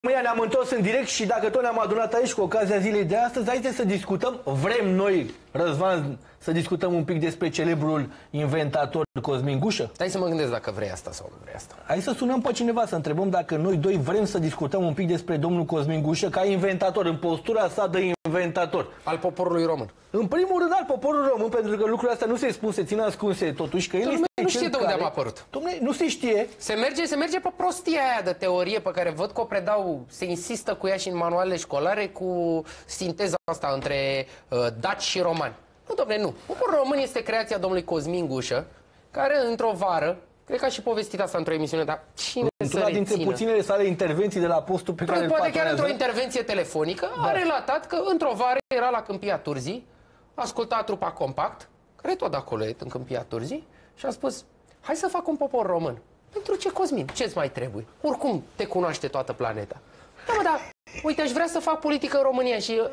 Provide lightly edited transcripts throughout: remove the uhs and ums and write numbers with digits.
România, ne-am întors în direct și dacă tot ne-am adunat aici cu ocazia zilei de astăzi, haideți să discutăm, vrem noi, Răzvan, să discutăm un pic despre celebrul inventator Cosmin Gușă? Hai să mă gândesc dacă vrei asta sau nu vrei asta. Hai să sunăm pe cineva, să întrebăm dacă noi doi vrem să discutăm un pic despre domnul Cosmin Gușă ca inventator, în postura sa de inventator. Al poporului român. În primul rând al poporului român, pentru că lucrurile astea nu se spun, se țin ascunse totuși, că el este nu știe de unde care... am apărut. Dom'le, nu se știe. Se merge pe prostia aia de teorie pe care văd că o predau, se insistă cu ea și în manualele școlare, cu sinteza asta între daci și romani. Nu, dom'le, nu. Poporul român este creația domnului Cosmin Gușă, care într-o vară, cred că a și povestit asta într-o emisiune, dar cine într-una dintre puținele sale intervenții de la postul pe care îl poate patronează, chiar într-o intervenție telefonică, a relatat că într-o vară era la Câmpia Turzii, asculta trupa Compact, care tot de acolo e în Câmpia Turzii, și a spus, hai să fac un popor român. Pentru ce, Cosmin? Ce-ți mai trebuie? Oricum te cunoaște toată planeta. Da, mă, dar, uite, aș vrea să fac politică în România și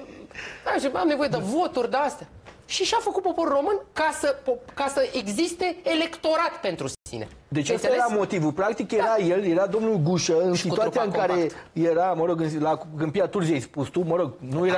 am nevoie de voturi de astea. Și și-a făcut poporul român ca să existe electorat pentru sine. Deci ăsta era motivul. Practic era el, era domnul Gușă, în situația în care era, mă rog, la Câmpia Turzii, ai spus tu, mă rog,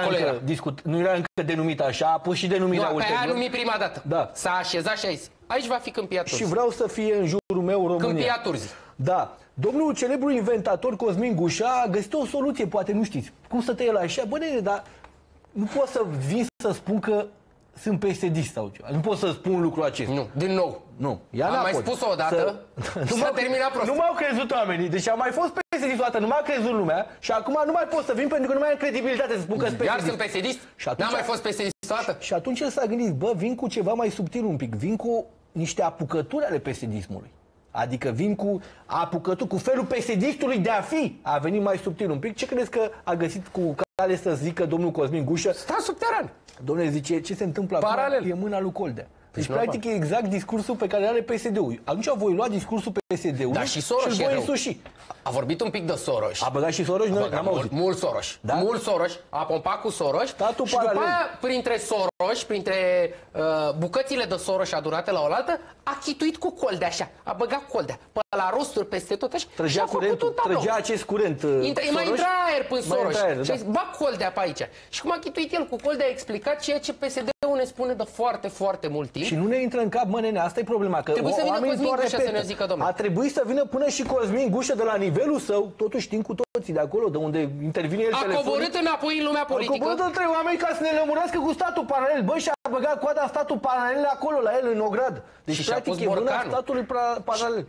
nu era încă denumit așa, a pus și denumirea ulterior. Pe aia a numit prima dată. Da. S-a așezat și a zis, aici va fi Câmpia Turzii. Și vreau să fie în jurul meu România. Câmpia Turzii. Da. Domnul celebru inventator Cosmin Gușă a găsit o soluție, poate nu știți. Cum să tăie la așa? Bă, nene, dar nu pot să vin să spun că sunt PSD sau ceva. Nu pot să spun lucrul acesta. Nu, din nou. Nu. Am mai spus-o odată, s-a terminat prost. Nu m-au crezut oamenii. Deci am mai fost PSD odată, nu m-a crezut lumea și acum nu mai pot să vin pentru că nu mai am credibilitate să spun că sunt PSD. Iar sunt PSD? N-am mai fost PSD odată? Și atunci el s-a gândit, bă, vin cu ceva mai subtil un pic, vin cu niște apucături ale PSD-ismului. Adică vin cu apucături, cu felul PSD-istului de a fi. A venit mai subtil un pic. Ce credeți că a găsit cu care să zică domnul Cosmin Gușă? Sta subteran. Domnule, zice, ce se întâmplă acum e mâna lui Coldea. Deci, practic, e exact discursul pe care are PSD-ul. Atunci voi lua discursul PSD-ului, da, și Soros și voi însuși. A vorbit un pic de Soros. A băgat și Soros? Nu, n-am auzit. Mult Soros. Da? Mult Soros. A pompat cu Soros. Statul și paralel. După aia, printre Soros, printre bucățile de Soros adunate la oaltă, a chituit cu Coldea așa. A băgat Coldea. Pe la rosturi peste tot așa. Trăgea curentul, trăgea acest curent. Mai intra aer până Soros. Și a zis, da. bag Coldea pe aici. Și cum a chituit el cu Coldea, a explicat ceea ce PSD-ul ne spune de foarte, foarte mult timp. Și nu ne intră în cap, mă, nene, asta e problema. Că trebuie să vină Cosmin Gușă să ne zică, domnule. A trebuit să vină până și Cosmin Gușă de la nivelul său, totuși știm cu toții de acolo, de unde intervine el telefonic. A coborât înapoi în lumea politică. A coborât între oameni ca să ne lămurească cu statul paralel. Băi, și-a băgat coada statul paralel acolo, la el, în ogradă. Deci, și practic, e mâna statului paralel.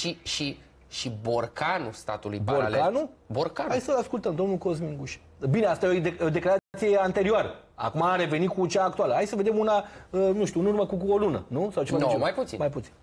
Și borcanul statului paralel. Borcanul? Borcanul. Hai să-l ascultăm, domnul Cosmin Gușă. Bine, asta e o declarație anterioară. Acum a revenit cu cea actuală. Hai să vedem una, nu știu, în urmă cu o lună, nu? Sau ceva mai puțin. Mai puțin.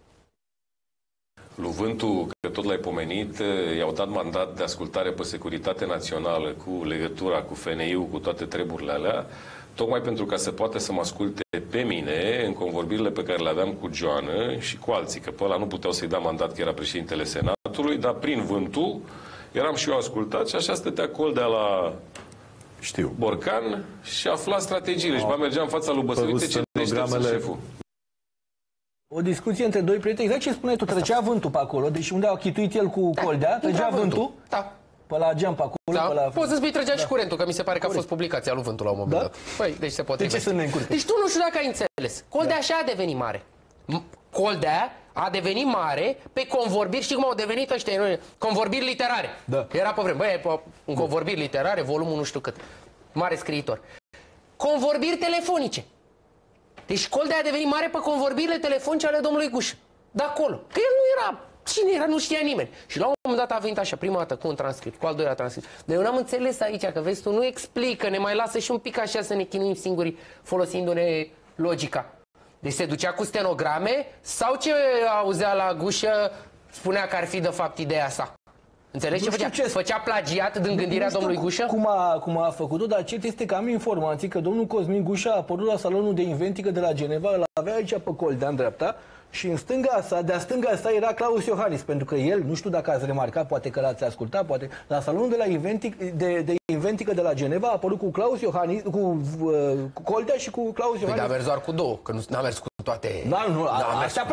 Lui Vântu, că tot l-ai pomenit, i-au dat mandat de ascultare pe securitate națională cu legătura cu FNI-ul, cu toate treburile alea, tocmai pentru ca să poată să mă asculte pe mine în convorbirile pe care le aveam cu Joană și cu alții, că pe ăla nu puteau să-i dea mandat, că era președintele Senatului, dar prin Vântu eram și eu ascultat și așa stătea Coldea la Borcan și afla strategiile. Și mergeam în fața lui Băsău, uite ce deștept șeful. O discuție între doi prieteni, exact ce spuneai tu, trecea vântul pe acolo, deci unde a chituit el cu Coldea, trecea vântul, pe la geam pe acolo, da. Pe la... Poți să spui trăgea și curentul, că mi se pare că a fost publicația lui Vântul la un moment dat. Păi, deci se poate. De ce să ne încurcă? Deci tu nu știu dacă ai înțeles. Coldea așa a devenit mare. Coldea a devenit mare pe convorbiri, știi cum au devenit ăștia, convorbiri literare. Da. Era pe vreme, băi, în convorbiri literare, volumul nu știu cât. Mare scriitor. Convorbiri telefonice. Deci Coldea a devenit mare pe convorbirile telefonice ale domnului Gușă. De acolo. Că el nu era, cine era, nu știa nimeni. Și la un moment dat a venit așa, prima dată cu un transcript, cu al doilea transcript. Dar eu n-am înțeles aici, că vezi tu, nu explică, ne mai lasă și un pic așa să ne chinuim singuri folosindu-ne logica. Deci se ducea cu stenograme sau ce auzea la Gușă spunea că ar fi de fapt ideea sa? Înțelegi ce făcea? Făcea plagiat din gândirea domnului Gușă? Cum a făcut-o, dar cert este că am informații că domnul Cosmin Gușă a apărut la salonul de inventică de la Geneva, îl avea aici pe Coldea în dreapta și în stânga sa, de-a stânga sa era Claus Iohannis, pentru că el, nu știu dacă ați remarcat, poate că l-ați ascultat, poate, la salonul de la inventică de la Geneva a apărut cu Claus Iohannis, cu Coldea și cu Claus Iohannis. Păi, a mers doar cu două, că n-a mers cu toate... Astea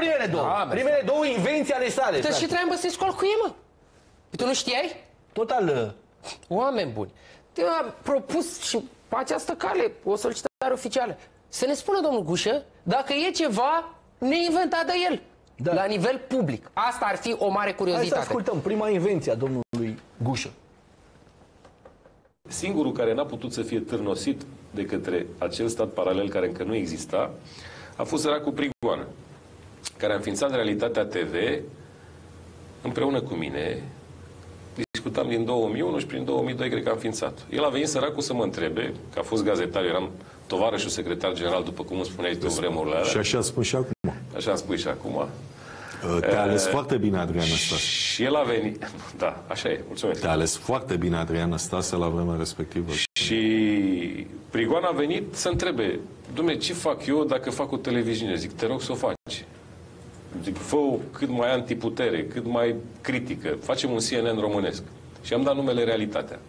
primele două invenții ale sale. Dar și Traian Băsescu cu ei, mă? Tu nu știai? Total oameni buni, te-a propus și pe această cale o solicitare oficială. Să ne spună domnul Gușă dacă e ceva neinventat de el. Da. La nivel public. Asta ar fi o mare curiozitate. Hai să ascultăm prima invenție a domnului Gușă. Singurul care n-a putut să fie târnosit de către acel stat paralel care încă nu exista a fost săracul Prigoană, care a înființat Realitatea TV împreună cu mine. Discutam din 2001 și prin 2002 cred că am înființat. El a venit săracul să mă întrebe, că a fost gazetar, eu eram tovarășul secretar general, după cum îmi spuneai tu în vremurile alea. Și așa spun și acum. Așa am spus și acum. Te-a ales foarte bine Adrian Năstase. Și el a venit. Da, așa e, mulțumesc. Te-a ales foarte bine Adrian Năstase la vremea respectivă. Și Prigoan a venit să întrebe, Dumne, ce fac eu dacă fac o televiziune? Zic, te rog să o faci. Zic, fă-o cât mai antiputere, cât mai critică. Facem un CNN românesc. Și am dat numele Realitatea.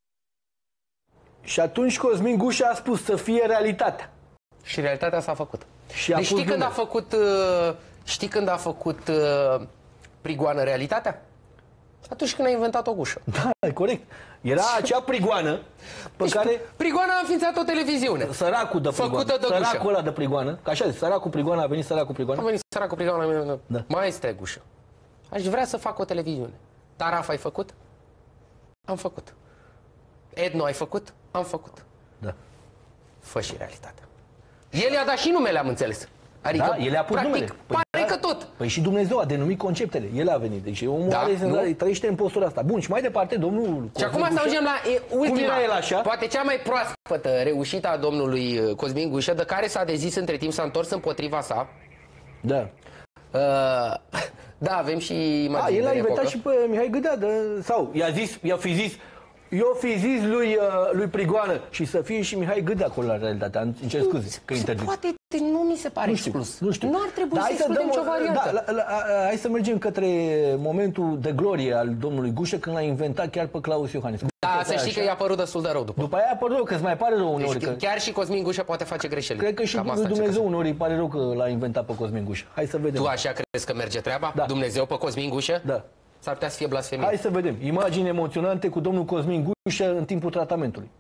Și atunci Cosmin Gușa a spus să fie Realitatea. Și Realitatea s-a făcut. Și deci știi când a făcut Prigoană Realitatea? Atunci când a inventat o Gușă. Da, e corect. Era acea Prigoană pe deci, care... Prigoană a înființat o televiziune. Săracul de Prigoană. Făcută de Gușă. Săracul ăla de Prigoană. Că așa, săracul Prigoană a venit săracul Prigoană. A venit săracul Prigoană. Da. Mai este Gușă. Aș vrea să fac o televiziune. Taraf ai făcut? Am făcut. Edno ai făcut? Am făcut. Da. Fă și Realitatea. El i-a dat și numele, am înțeles. Adică, da, el a pus practic, numele. Păi, pare da, că tot. Păi și Dumnezeu a denumit conceptele. El a venit. Deci omul trăiește în postura asta. Bun, și mai departe, domnul... Și acum să ajungem la ultima, el așa? poate cea mai proaspătă reușită a domnului Cosmin Gușă, de care s-a dezis între timp, s-a întors împotriva sa. Da. Da, avem și imagini. El a inventat și pe Mihai Gâdea, sau i-a fi zis lui Prigoană și să fie și Mihai Gâdea acolo la Realitatea. Îmi cer scuze că interzic. Poate, nu mi se pare exclus. Nu știu. Nu ar trebui să excludem nicio variantă. Hai să mergem către momentul de glorie al domnului Gușă când l-a inventat chiar pe Claus Iohannis. Da, să știi că i-a părut destul de rău după. După aia a părut rău, că îți mai pare rău uneori. Deci, chiar și Cosmin Gușă poate face greșeli. Cred că și lui Dumnezeu uneori îi pare rău că l-a inventat pe Cosmin Gușă. Hai să vedem. Tu așa crezi că merge treaba? Da. Dumnezeu pe Cosmin Gușă? Da. S-ar putea să fie blasfemie. Hai să vedem. Imagini emoționante cu domnul Cosmin Gușă în timpul tratamentului.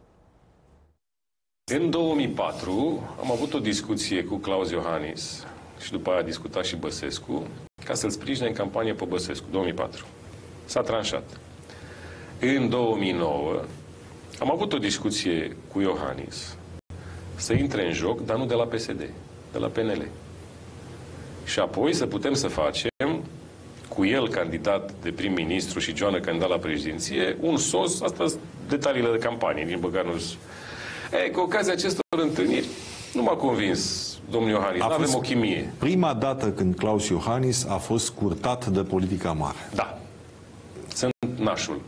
În 2004 am avut o discuție cu Claus Iohannis și după aia a discutat și Băsescu ca să-l sprijine în campanie pe Băsescu. 2004. S-a tranșat. În 2009 am avut o discuție cu Iohannis să intre în joc, dar nu de la PSD, de la PNL. Și apoi să putem să facem cu el candidat de prim-ministru și Joană candidat la președinție, un sos, asta sunt detaliile de campanie, din păcate nu știu. Cu ocazia acestor întâlniri, nu m-a convins domnul Iohannis, nu avem o chimie. Prima dată când Claus Iohannis a fost scurtat de politica mare. Da. Sunt nașul.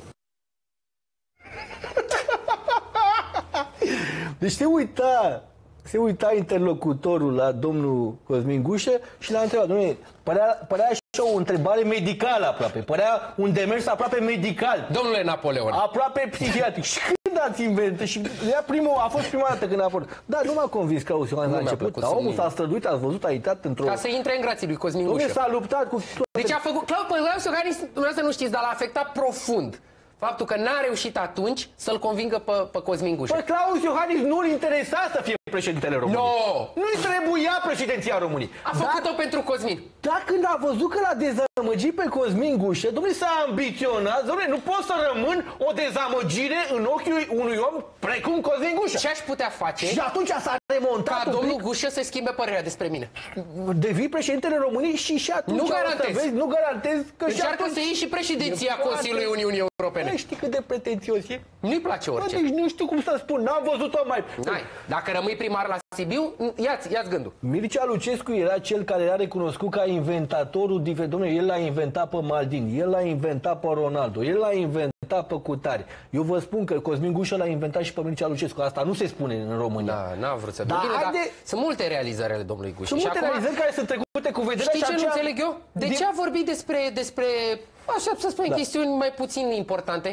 Deci se uita interlocutorul la domnul Cosmin Gușă și l-a întrebat, domnule, părea așa o întrebare medicală aproape, părea un demers aproape medical. Domnule Napoleon. Aproape psihiatric. Și când ați inventat? Și a fost prima dată când a fost. Da, nu m-a convins Claus Iohannis la început. Dar omul s-a străduit, ați văzut, a intrat într-o... Ca să intre în grații lui Cosmin Gușă. S-a luptat cu... Deci a făcut... Claus Iohannis, dumneavoastră nu știți, dar l-a afectat profund faptul că n-a reușit atunci să-l convingă pe Cosmin Gușă. Păi Claus Iohannis nu-l interesa să fie președintele României. No! Nu-i trebuia președinția României. A făcut-o pentru Cosmin. Dar când a văzut că l-a dezamăgit pe Cosmin Gușă, domnule, s-a ambiționat, domnule, nu pot să rămân o dezamăgire în ochii unui om precum Cosmin Gușă. Ce aș putea face? Și atunci s-a remontat ca domnul Gușă să schimbe părerea despre mine. Devii președintele României și atunci nu garantez. Nu garantez că încearcă să iei și președinția Consiliului Uniunii Europene. Nu știi cât de pretențios e? Nu-i place orice. Deci nu știu cum să spun, n-am văzut-o mai... Dacă rămâi primar la Sibiu, ia-ți gândul. Mircea Lucescu era cel care era recunoscut ca inventatorul diferit. Dom'le, el l-a inventat pe Maldini, el l-a inventat pe Ronaldo, el l-a inventat pe Cutari. Eu vă spun că Cosmin Gușă l-a inventat și pe Mircea Lucescu. Asta nu se spune în România. Da, n-am vrut să... Dar sunt multe realizări ale domnului Gușă. Sunt multe realizări care sunt trecute cu vederea. Știi ce nu înțeleg eu? De ce a vorbit despre așa să spun, chestiuni mai puțin importante?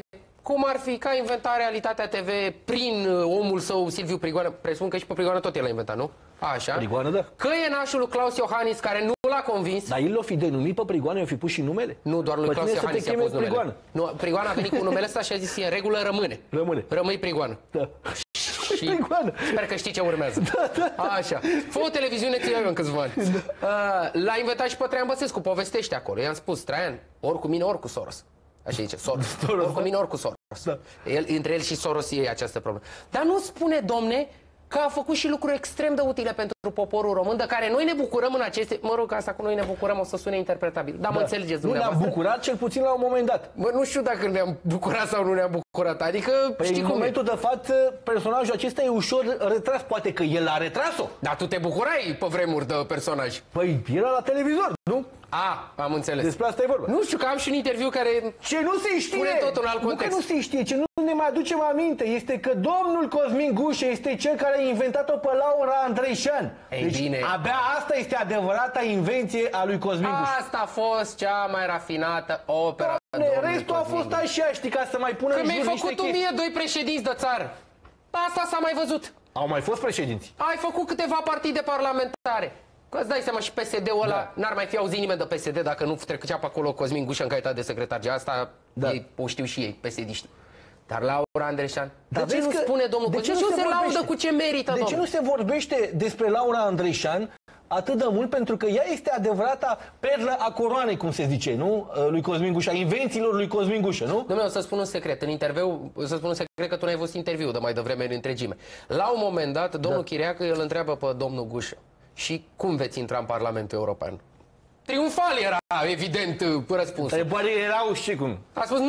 cum ar fi, că a inventat Realitatea TV prin omul său, Silviu Prigoană, presupun că și pe Prigoană tot el a inventat, nu? Așa. Prigoană, da. Că e nașul lui Claus Iohannis, care nu l-a convins. Dar el l-a fi denumit pe Prigoană, i-a fi pus și numele? Nu, doar lui Claus Iohannis i-a pus numele. Prigoană. Nu, Prigoană a venit cu numele ăsta și a zis, e în regulă, rămâne. Rămâne. Rămâi Prigoană. Da. Și Prigoană. sper că știi ce urmează. Da. Așa. Fă o televiziune, ți în câțiva ani. L-a inventat și pe Traian Băsescu, povestește acolo. I-am spus, Traian, ori cu mine, ori cu Soros. Așa zice, Soros. Ori cu mine, ori cu Soros. Da. Între el și Soros e această problemă. Dar nu spune, domne, că a făcut și lucruri extrem de utile pentru poporul român, de care noi ne bucurăm în aceste... Mă rog, asta cu noi ne bucurăm o să sune interpretabil. Dar mă înțelegeți dumneavoastră? Nu ne-am bucurat, cel puțin la un moment dat. Bă, nu știu dacă ne-am bucurat sau nu ne-am bucurat. Adică, știi în cum momentul de față, personajul acesta e ușor retras. Poate că el a retras-o. Dar tu te bucurai pe vremuri de personaj. Păi, era la televizor, nu? Am înțeles. Despre asta e vorba. Nu știu, că am și un interviu care... Ce nu se știe, pune totul în alt context. Nu că nu se știe, ce nu ne mai aducem aminte este că domnul Cosmin Gușă este cel care a inventat-o pe Laura Andreșan. Ei, deci bine. abia asta este adevărata invenție a lui Cosmin Gușă. Asta a fost cea mai rafinată opera. Restul a fost așa, știi, ca să mai pună că în jur mi-ai niște făcut chestii. 1002 președinți de țară. Asta s-a mai văzut. Au mai fost președinți. Ai făcut câteva partide parlamentare. Că îți dai seama, și PSD-ul ăla, n-ar mai fi auzit nimeni de PSD dacă nu trecea pe acolo Cosmin Gușă în calitate de secretar. Asta ei o știu și ei, PSD-ști. Dar Laura Andreșan, de ce nu spune domnul Cosmin? De ce nu se laudă cu ce merită, De ce nu se vorbește despre Laura Andreșan atât de mult? Pentru că ea este adevărata perlă a coroanei, cum se zice, nu? Lui Cosmin Gușă, a invențiilor lui Cosmin Gușă, nu? Dom'le, o să spun un secret. În interviu, o să spun un secret că tu n-ai văzut interviu de mai devreme în întregime. La un moment dat, domnul Chiriacă îl întreabă pe domnul Gușă: și cum veți intra în Parlamentul European? Triumfal era, evident, răspunsul. Întrebările erau și cum? A spus,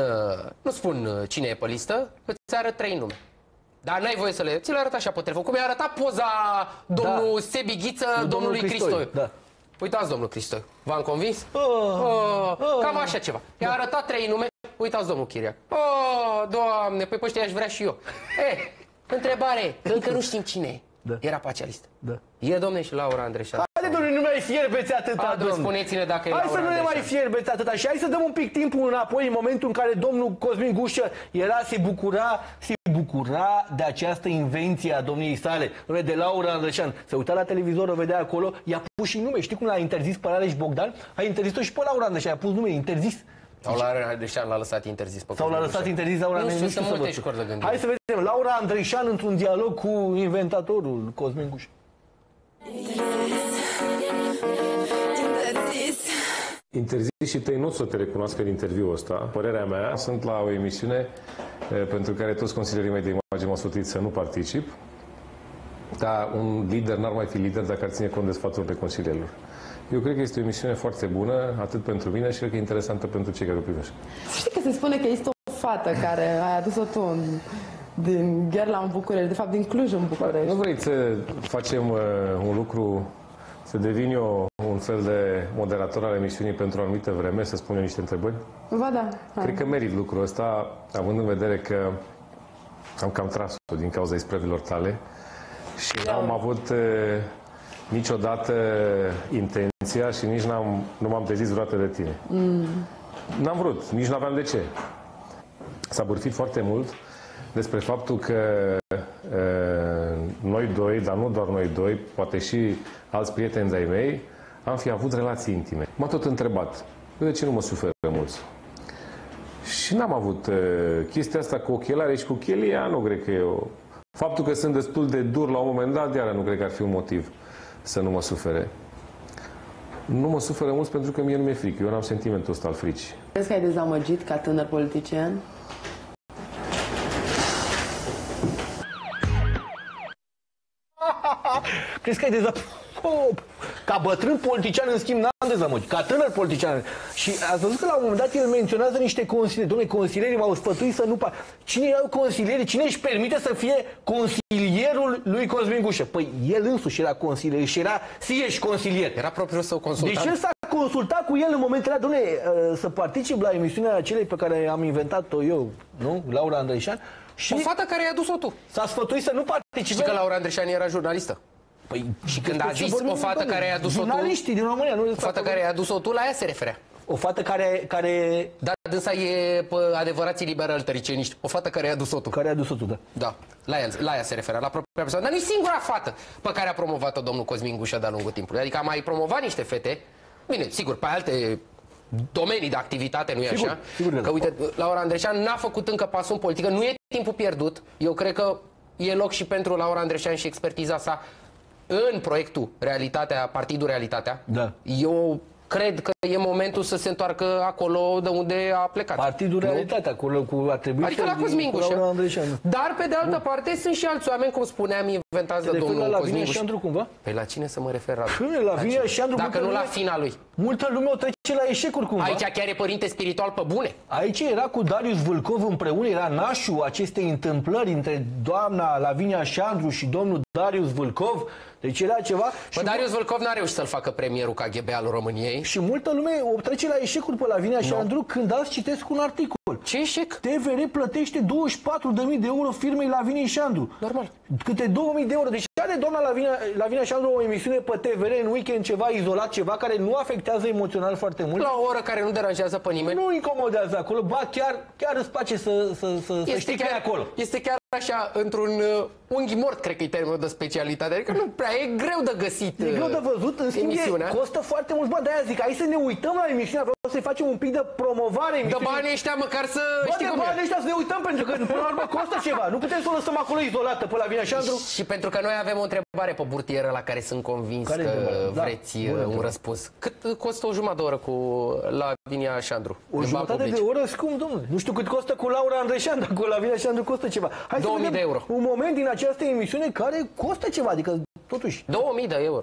nu spun cine e pe listă, îți arăt 3 nume. Dar n-ai voie să le... Ți le arăt așa pe telefon. Cum i-a arătat poza domnul Sebi Ghiță, domnului Cristoiu. Da. Uitați, domnul Cristoiu. V-am convins? Cam așa ceva. I-a arătat 3 nume. Uitați, domnul Chiriac. Doamne, păi pe ăștia aș vrea și eu. Întrebare, încă nu știm cine e. Da. Era pe acea listă. Da. E, domne, și Laura Andreșan. Haide, domnule, nu mai fierbeți atâta, domnule. Spuneți-ne dacă e Laura Hai să nu ne mai fierbeți atâta. Și hai să dăm un pic timpul înapoi, în momentul în care domnul Cosmin Gușă se bucura de această invenție a domniei sale, de Laura Andreșan. Se uita la televizor, o vedea acolo, i-a pus și nume. Știi cum l-a interzis pe Rareș Bogdan? A interzis-o și pe Laura Andreșan, a pus nume, interzis. Sau Laura Andreșan l-a lăsat interzis pe Sau l-a lăsat interzis Laura Andreșan. Nu știu, sunt multe școli de gândire. Hai să vedem Laura Andreșan într-un dialog cu inventatorul Cosmin Gușă. Interzișii tăi nu o să te recunoască în interviul ăsta. Părerea mea, sunt la o emisiune pentru care toți consilierii mei de imagine m-au sfătuit să nu particip. Dar un lider n-ar mai fi lider dacă ar ține cont de sfaturile consilierilor. Eu cred că este o emisiune foarte bună, atât pentru mine, și cred că e interesantă pentru cei care o privesc. Știi că se spune că este o fată care ai adus-o tu din Gherla în București, de fapt din Cluj în București. Nu vrei să facem un lucru, să devin eu un fel de moderator al emisiunii pentru o anumită vreme, să spun eu niște întrebări? Ba da. Hai. Cred că merit lucrul ăsta, având în vedere că am cam tras-o din cauza isprăvilor tale și n-am avut niciodată intenția și nici nu m-am dezis vreodată de tine. N-am vrut, nici n-aveam de ce. S-a bârfit foarte mult despre faptul că noi doi, dar nu doar noi doi, poate și alți prieteni de-ai mei, am fi avut relații intime. M-a tot întrebat, de ce nu mă suferă mulți? Și n-am avut chestia asta cu ochelare și cu chelia, nu cred că e o... Faptul că sunt destul de dur la un moment dat, iară nu cred că ar fi un motiv să nu mă sufere. Nu mă suferă mulți pentru că mie nu mi-e frică. Eu n-am sentimentul ăsta al fricii. Crezi că ai dezamăgit ca tânăr politician? Crezi că ai dezamăgit? Ca bătrân politician, în schimb, n-am dezamăgit. Ca tânăr politician. Și ați văzut că la un moment dat el menționează niște consilieri. Dom'le, consilierii m-au sfătuit să nu... Cine erau consilierii? Cine își permite să fie consilierul lui Cosmin Gușă? Păi el însuși era consilier și era și consilier. Era propriul său consultant. Deci el s-a consultat cu el în momentele alea, dom'le, să particip la emisiunea acelei pe care am inventat-o eu, nu? Laura Andreșan. Și o fată care i-a dus-o tu. S-a sfătuit să nu participe. Și că Laura Andreșan era jurnalistă. Păi, și când a zis o fată care i-a dus-o tu... Jurnaliștii din România, nu... O fată care i-a dus-o tu, la ea se referea. O fată care... Dar dânsa e adevărații liberal-tăriceniști. O fată care a adus-o tu. Care a adus-o tu, da. Da, la ea se referă, la propria persoană. Dar nu e singura fată pe care a promovat-o domnul Cosmin Gușa de-a lungul timpului. Adică a mai promovat niște fete, bine, sigur, pe alte domenii de activitate, nu e așa? Sigur că uite, Laura Andreșan n-a făcut încă pasul în politică, nu e timpul pierdut. Eu cred că e loc și pentru Laura Andreșan și expertiza sa în proiectul Realitatea, Partidul Realitatea. Da. Eu cred că e momentul să se întoarcă acolo de unde a plecat. Partidul Realitatea, acolo cu atribuții. Adică la Cosmin Gușa. Dar pe de altă parte sunt și alți oameni, cum spuneam, inventați de domnul Cosmin Gușa. Șandru, cumva? Păi la cine să mă refer? La Vinia Șandru. Dacă nu la fina lui. Multă lume o trece la eșecuri, cumva. Aici chiar e părinte spiritual pe bune. Aici era cu Darius Vâlcov împreună, era nașul acestei întâmplări între doamna Lavinia Șandru și domnul Darius Vâlcov. Deci era ceva... Păi Darius Vâlcov n-a reușit să-l facă premierul KGB al României. Și multă lume o trece la eșecuri pe Lavinia Șandru când azi citesc un articol. Ce eșec? TVR plătește 24.000 de euro firmei Lavinia Șandru. Normal. Câte 2.000 de euro. Deci are doamna Lavinia Șandru o emisiune pe TVR în weekend, ceva izolat, ceva care nu afectează emoțional foarte mult. La o oră care nu deranjează pe nimeni. Nu incomodează acolo, ba chiar îți place să știi că e acolo. Este chiar așa, într-un unghi mort, cred că e termenul de specialitate. Adică nu prea, e greu de găsit. E greu de văzut, în schimb costă foarte mult bani. De-aia zic, hai să ne uităm la emisiunea, vreau să-i facem un pic de promovare emisiunii. De banii ăștia măcar să știi cum e. banii ăștia să ne uităm, pentru că până la urmă costă ceva. Nu putem să o lăsăm acolo izolată pe Lavinia Șandru. Și pentru că noi avem o întrebare pe burtieră la care sunt convins că vreți un răspuns. Cât costă o jumătate de oră cu Lavinia Șandru? O jumătate de oră scump, domnule. Nu știu cât costă cu Laura Andreșan, dar cu Lavinia Șandru costă ceva. Hai 2000 de euro. Un moment din această emisiune care costă ceva, adică totuși 2000 de euro.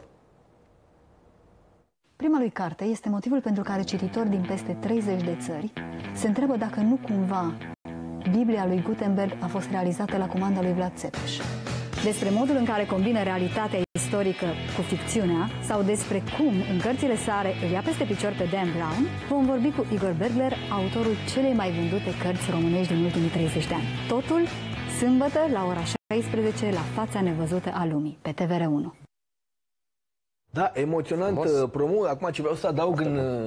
Prima lui carte este motivul pentru care cititori din peste 30 de țări se întreabă dacă nu cumva Biblia lui Gutenberg a fost realizată la comanda lui Vlad Țepeș. Despre modul în care combină realitatea istorică cu ficțiunea sau despre cum în cărțile sale îl ia peste picior pe Dan Brown, vom vorbi cu Igor Bergler, autorul celei mai vândute cărți românești din ultimii 30 de ani. Totul sâmbătă la ora 16 la Fața nevăzută a lumii, pe TVR1. Da, emoționant promo. Acum ce vreau să adaug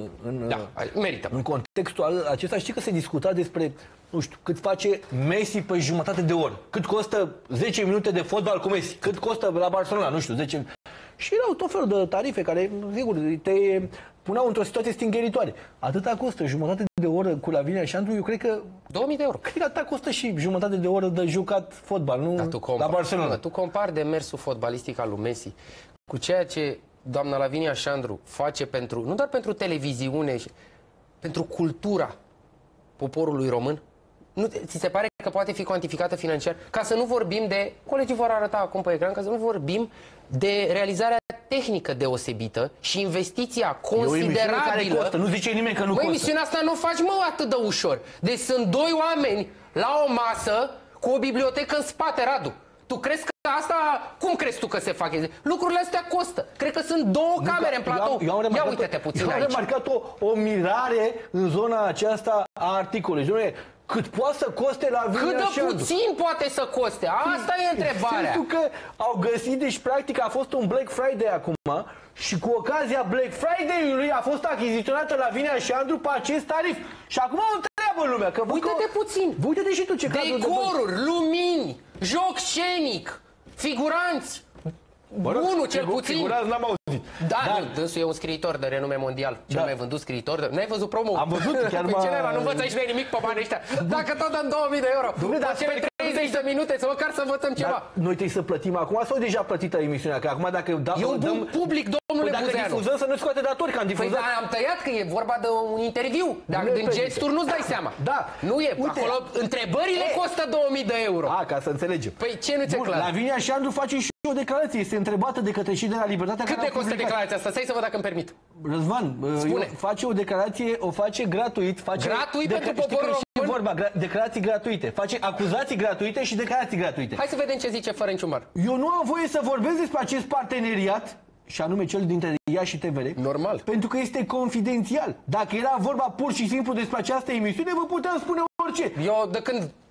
în contextul acesta, știi că se discuta despre, nu știu, cât face Messi pe jumătate de oră, cât costă 10 minute de fotbal cu Messi, cât costă la Barcelona, nu știu, 10... Și erau tot felul de tarife care, sigur, te puneau într-o situație stingeritoare. Atâta costă jumătate de oră cu Lavinia Șandru, eu cred că... 2000 de euro. Cred că atâta costă și jumătate de oră de jucat fotbal, nu la Barcelona. Tu compari demersul fotbalistic al lui Messi cu ceea ce doamna Lavinia Șandru face pentru, nu doar pentru televiziune, pentru cultura poporului român? Nu ți se pare că poate fi cuantificată financiar? Ca să nu vorbim de, colegii vor arăta acum pe ecran, ca să nu vorbim de realizarea tehnică deosebită și investiția considerabilă. Costă. Nu zice nimeni că nu costă. Emisiunea asta nu o faci, atât de ușor. Deci sunt doi oameni la o masă cu o bibliotecă în spate, Radu. Tu crezi că asta, cum crezi tu că se fac? Lucrurile astea costă. Cred că sunt două camere în platou. Ia uite-te puțin aici. Eu am remarcat o mirare în zona aceasta a articolului. Cât poate să coste Lavinia Șandru? Cât de Șandru? puțin poate să coste? Asta e întrebarea. Pentru că au găsit, deci practic a fost un Black Friday acum și cu ocazia Black Friday-ului a fost achiziționată Lavinia Șandru pe acest tarif. Și acum o întreabă lumea. Că uite-te puțin. Uite-te și tu ce decoruri, lumini, joc scenic, figuranți. Bunul, cel puțin. Figuranți n-am auzit. Da, dânsul e un scriitor de renume mondial. Cel mai vândut scriitor. N-ai văzut promo? Am văzut, chiar nu învăț aici nimic pe banii ăștia. Dacă tot dăm 2000 de euro, facem 30 de minute, să măcar să învățăm ceva. Noi trebuie să plătim acum sau deja plătită emisiunea? Că acum dacă e un bun public, domnule Buzeanu. Dacă difuzăm să nu scoate datori, că am difuzat. Păi am tăiat că e vorba de un interviu. Dacă din gesturi nu-ți dai seama. Da. Nu e. Acolo întrebările costă 2000 de euro. Ca să înțelegem. Păi ce nu ți-e clar? Lavinia Șandru face și o declarație. Este întrebată de către și de la Libertatea. Cât de costă declarația asta? Stai să văd dacă îmi permit. Răzvan, face o declarație, o face gratuit. Gratuit pentru poporul român? Vorba, declarații gratuite. Face acuzații gratuite și declarații gratuite. Hai să vedem ce zice fără niciun bar. Eu nu am voie să vorbesc despre acest parteneriat, și anume cel dintre ea și TVR. Normal. Pentru că este confidențial. Dacă era vorba pur și simplu despre această emisiune, vă puteam spune orice. Eu de când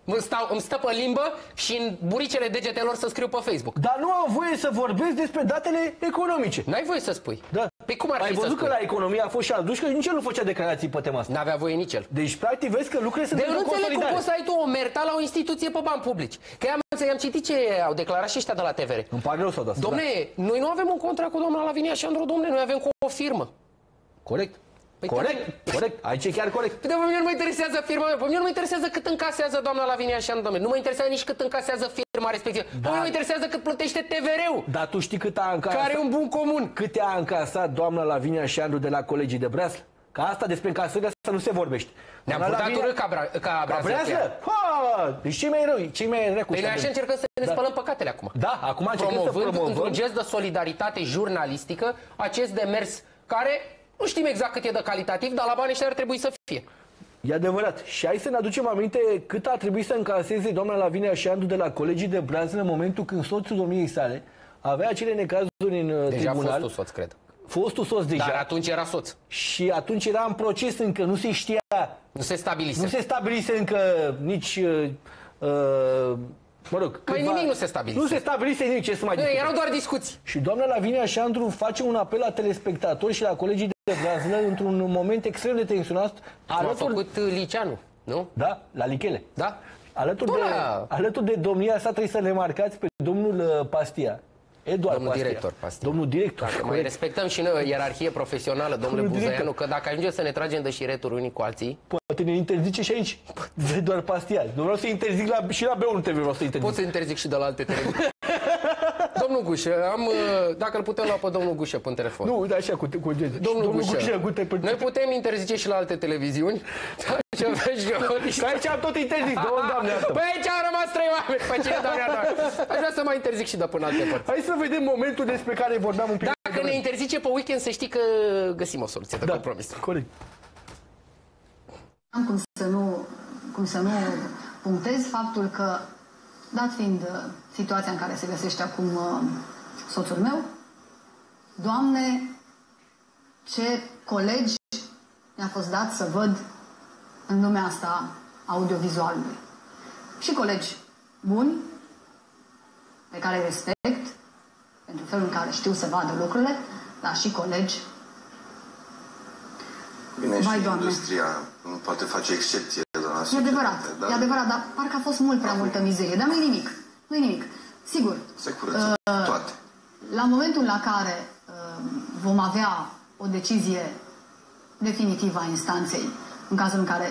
Îmi stă pe limbă și în buricele degetelor să scriu pe Facebook. Dar nu am voie să vorbesc despre datele economice. N-ai voie să spui. Da. Păi cum ar fi Ai să văzut spui? că la economie a fost și Alduș, că nici el nu făcea declarații pe tema asta. N-avea voie nici el. Deci, practic, vezi că lucrurile sunt Eu nu în înțeleg cum consolidare. poți să ai tu o merta la o instituție pe bani publici. Că am citit ce au declarat și ăștia de la TVR. Îmi pare rău să o dați. Domne, noi nu avem un contract cu doamna Lavinia Șandru, domne, noi avem cu o firmă. Corect. Păi Corect. Aici e chiar corect. Păi, pe mine nu mă interesează firma mea, pe mine nu mă interesează cât încasează doamna Lavinia Șandru, domne. Nu mă interesează nici cât încasează firma respectivă. Pe mine mă interesează cât plătește TVR-ul. Dar tu știi cât a încasat? Care e un bun comun. Câte a încasat doamna Lavinia Șandru de la colegii de breaslă? Că asta despre încasările astea nu se vorbește. Ne-am purtat urât ca breaslă. Deci cei mai rău, cei mai rău. Păi noi așa încercăm să ne spălăm păcatele acum. Da, acum încercăm să Într-un promovăm. gest de solidaritate jurnalistică, acest demers care nu știm exact cât e de calitativ, dar la banii ăștia ar trebui să fie. E adevărat. Și hai să ne aducem aminte cât a trebuit să încaseze doamna Lavinia Șandru de la colegii de breaslă în momentul când soțul domniei sale avea acele necazuri în Deja tribunal. fostul soț, cred. Fostul soț deja. Dar atunci era soț. Și atunci era în proces încă, nu se știa. Nu se stabilise. Nu se stabilise încă nici... mă rog, Mai nimic nu se stabilise. Nu se stabilise nimic, ce să mai discutăm. Erau doar discuții. Și doamna Lavinia Șandru face un apel la telespectatori și la colegii de breaslă într-un moment extrem de tensionat. A făcut Liceanu, nu? Da, la Lichele. Da? Alături de domnia sa trebuie să remarcați pe domnul Pastia. Eduard Domnul Pastia. director Pastia. Domnul director. Dacă mai respectăm și noi o ierarhie profesională, domnule Domnul Buzoianu, director. că dacă ajungem să ne tragem de șireturi unii cu alții, Poate ne interzice și aici. Eduard Pastia. Nu vreau să interzic și la B1 TV, vreau să interzic. pot să interzic și de la alte televizii. Domnul Gușă, dacă îl putem lua pe domnul Gușă pe telefon. Nu, uite așa, cu Domnul Gușă, cu noi putem interzice și la alte televiziuni. Și aici am tot interzis, doamne asta. Păi aici au rămas 3 oameni. Pe cine, doamne, aș vrea să mai interzic și de până alte părți. Hai să vedem momentul despre care vorbeam un pic. Dacă ne interzice pe weekend, să știi că găsim o soluție de compromis. Corect. Am cum să nu punctez faptul că, dat fiind situația în care se găsește acum soțul meu, Doamne, ce colegi mi-a fost dat să văd în lumea asta audiovizualului. Și colegi buni, pe care îi respect, pentru felul în care știu să vadă lucrurile, dar și colegi. Bine, Vai, și Doamne. industria nu poate face excepție de la E adevărat, e adevărat, dar parcă a fost mult prea multă mizerie. Dar nu-i nimic, nu-i nimic. Sigur, se curăță toate. la momentul la care vom avea o decizie definitivă a instanței, în cazul în care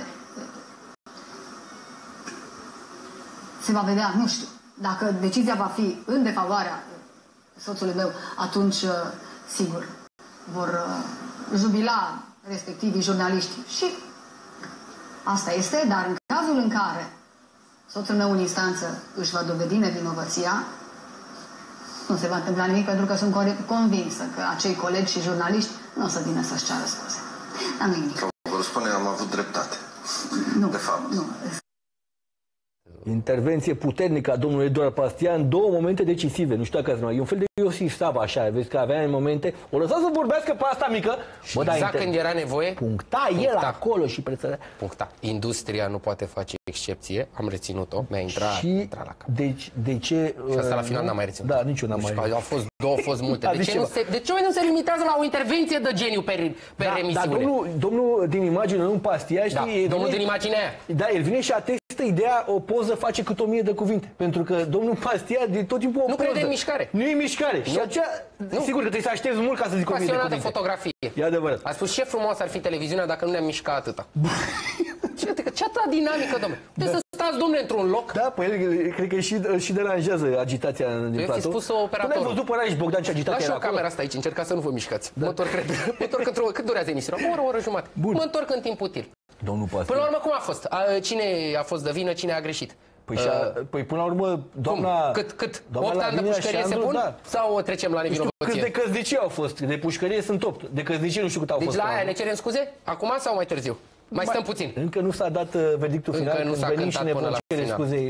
se va vedea, nu știu, dacă decizia va fi în defavoarea soțului meu, atunci, sigur, vor jubila respectivii jurnaliști. Și asta este, dar în cazul în care soțul meu în instanță își va dovedi nevinovăția, nu se va întâmpla nimic, pentru că sunt convinsă că acei colegi și jurnaliști nu o să vină să-și ceară scuze. Dar nu-i nimic. Vă spune, am avut dreptate. Nu, de fapt. Nu. Intervenție puternică a domnului Eduard Pastia în două momente decisive. Nu știu dacă ați mai. E un fel de Iosif Saba, așa. Vezi că avea în momente. O lăsa să vorbească pe asta mică. Și exact când era nevoie, puncta el acolo și prețele. Puncta. Industria nu poate face excepție. Am reținut-o. Mi-a intrat la cap. Deci, de ce... Și asta la final n-am mai reținut. Da, nici eu n-am mai. Au fost două, au fost multe. De ce nu se limitează la o intervenție de geniu pe remisiune? Dar domnul din imagine, domnul Pastia, știi... Domnul din imagine aia. Da, el vine și atestă ideea, o poză face cât 1000 de cuvinte. Pentru că domnul Pastia de tot timpul o nu poză. crede în mișcare. Nu e mișcare. Și aceea, sigur că trebuie să aștepți mult ca să zic 1000 de cuvinte. Pasionat de fotografie. E adevărat. A spus ce frumos ar fi televiziunea dacă nu ne-am mișcat atâta. Ce atâta dinamică, domnule. Puteți să stați, domnule, într-un loc. Da, păi el cred că și deranjează agitația din platou. Eu fi spus operatorul. Tu n-ai văzut pe Rareș Bogdan ce agitația era acolo? Lasă o camera asta aici, încercați să nu vă mișcați. Mă întorc, cât durează emisiunea? O oră jumătate. Bun. Mă întorc în timp util. Domnul Pastia. Până la urmă, cum a fost? Cine a fost de vină, cine a greșit? Păi până la urmă, doamna... Cât? Doamna 8 ani de pușcărie se pun? Da. Sau o trecem la nevinovăție? Câți de căsnicii au fost? De pușcărie sunt 8. De căsnicii nu știu cât au fost. Deci la aia ne cerem scuze? Acum sau mai târziu? Mai stăm puțin. Încă nu s-a dat verdictul final. Încă nu s-a venim și cântat ne până vom la cere final. scuze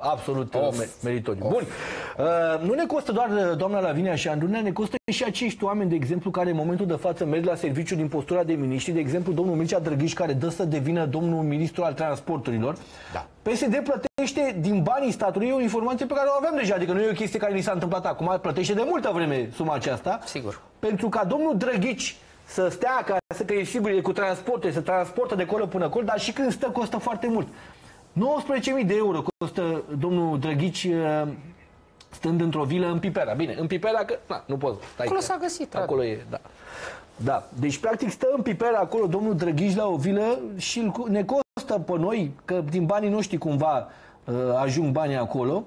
absolut meritoriu. Bun. Nu ne costă doar doamna Lavinia Șandru, ne costă și acești oameni, de exemplu, care în momentul de față merg la serviciu din postura de miniștri, de exemplu, domnul Mircea Drăghiș, care dă să devină domnul ministru al transporturilor. Da. PSD plătește din banii statului, e o informație pe care o aveam deja, adică nu e o chestie care ni s-a întâmplat acum, plătește de multă vreme suma aceasta. Sigur. Pentru ca domnul Drăghici să stea acasă, că e sigur, e cu transportul, se transportă de acolo până acolo, dar și când stă costă foarte mult. 19.000 de euro costă domnul Drăghici stând într-o vilă în Pipera. Bine, în Pipera, că nu pot. Acolo s-a găsit. Acolo e, da. Da. Deci, practic, stă în Pipera acolo domnul Drăghici la o vilă și ne costă pe noi, că din banii noștri cumva ajung banii acolo,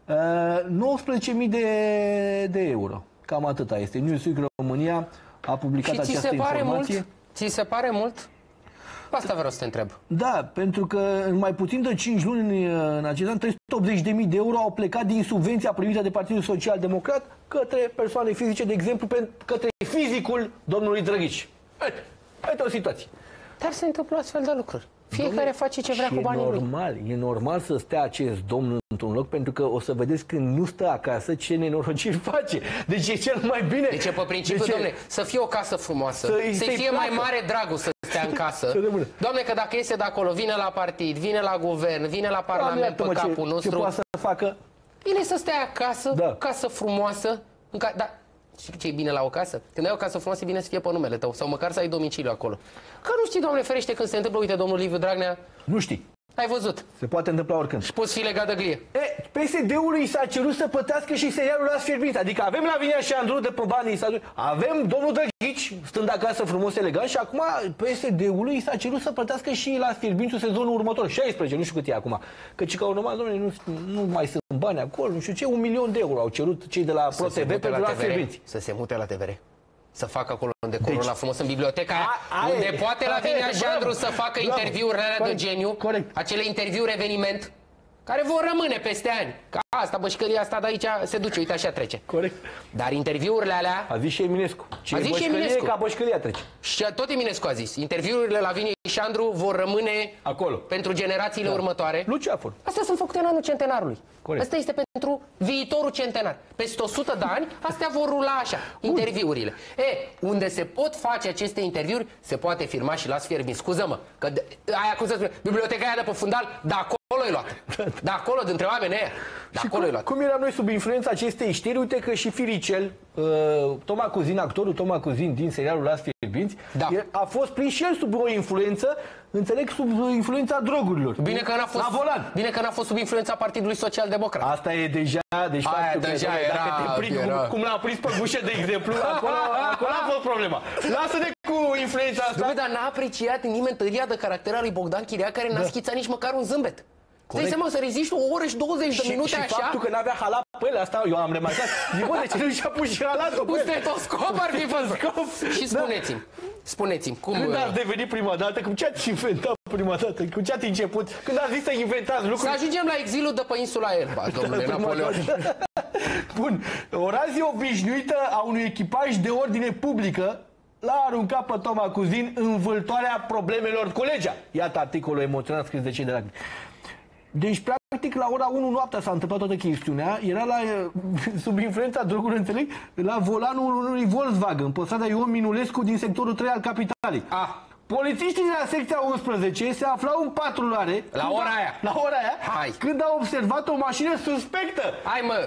19.000 de euro. Cam atâta este. Newsweek România a publicat această informație. Ți se pare mult? Asta vreau să te întreb. Da, pentru că în mai puțin de 5 luni în acest an, 380.000 de euro au plecat din subvenția primită de Partidul Social Democrat către persoane fizice, de exemplu, către fizicul domnului Drăghici. Uite o situație. Dar se întâmplă astfel de lucruri. Fiecare face ce vrea cu banii lui. E normal să stea acest domn într-un loc, pentru că o să vedeți când nu stă acasă ce nenorociri face. Deci e cel mai bine. Deci pe principiu, domne, să fie o casă frumoasă, să-i fie mai mare dragul să stea în casă. Doamne, că dacă iese de acolo, vine la partid, vine la guvern, vine la parlament pe capul nostru. Ce poate să facă? Bine să stea acasă, o casă frumoasă. Dar știi ce e bine la o casă? Când ai o casă frumoasă, e bine să fie pe numele tău. Sau măcar să ai domiciliu acolo. Că nu știi, Doamne ferește, când se întâmplă, uite, domnul Liviu Dragnea. Nu știi. Ai văzut. Se poate întâmpla oricând. Și poți fi legat de glie. PSD-ului s-a cerut să plătească și serialul Las Fierbinți. Adică avem Lavinia Șandru de pe banii statului, avem domnul Drăghici stând acasă frumos, elegant, și acum PSD-ului s-a cerut să plătească și Las Fierbinți sezonul următor. 16, nu știu cât e acum. Căci ca urmă, domnule, nu mai sunt bani acolo, nu știu ce, 1 milion de euro au cerut cei de la ProTV pentru Las Fierbinți. Să se mute la TVR. Să facă acolo în decorul la frumos, în biblioteca unde poate Lavinia Șandru să facă interviurile alea de geniu, acele interviuri eveniment, care vor rămâne peste ani. Ca asta, bășcăria asta de aici se duce, uite așa trece. Corect. Dar interviurile alea... A zis și Eminescu. A zis și Eminescu. Ca bășcăria trece. Și tot Eminescu a zis. Interviurile Laviniei Șandru vor rămâne acolo pentru generațiile următoare. Luceafăr. Astea sunt făcute în anul centenarului. Corect. Asta este pentru viitorul centenar. Peste 100 de ani, astea vor rula așa, interviurile. Unde se pot face aceste interviuri, se poate filma și Las Fierbinți. Scuză-mă, că aia, cum să spune, biblioteca aia de pe fundal, de acolo e luat. De acolo, dintre oameni aia. De acolo e luat. Cum eram noi sub influența acestei știri, uite că și Firicel, Toma Cuzin, actorul Toma Cuzin din serialul Las Fierbinți, a fost prins și el sub o influență, înțeleg, sub influența drogurilor. Bine că n-a fost, la volan. Bine că n-a fost sub influența Partidului Social Democrat. Asta e deja, deci aia deja era, cum l-a prins pe Gușă, de exemplu, acolo a fost problema. Lasă-ne cu influența asta. Dar n-a apreciat nimeni tăria de caracter al lui Bogdan Chirea, care n-a schițat nici măcar un zâmbet. Stai seama să reziști o oră și 20 de minute așa? Și faptul că n-avea halat pe ele, asta eu am remarcat. Zic, bă, de ce nu și-a pus și halatul? Un stetoscop ar fi văzut. Și spuneți-mi, cum... Când ați devenit prima dată, cum ce ați inventat prima dată? Cum ce ați început? Când ați zis să inventați lucruri? Să ajungem la exilul de pe insula Elba, domnule Napoleon. Bun, o razie obișnuită a unui echipaj de ordine publică l-a aruncat pe Toma Cuzin în vâltoarea problemelor cu legea. Iată articolul emoționat scris de cei de la... Deci, practic, la ora 1 noaptea s-a întâmplat toată chestiunea. Era sub influența drogurilor, înțeleg, la volanul unui Volkswagen, pe strada Ion Minulescu din sectorul 3 al capitalei. Polițiștii de la secția 11 se aflau în patrulare la ora aia, când au observat o mașină suspectă. Hai mă!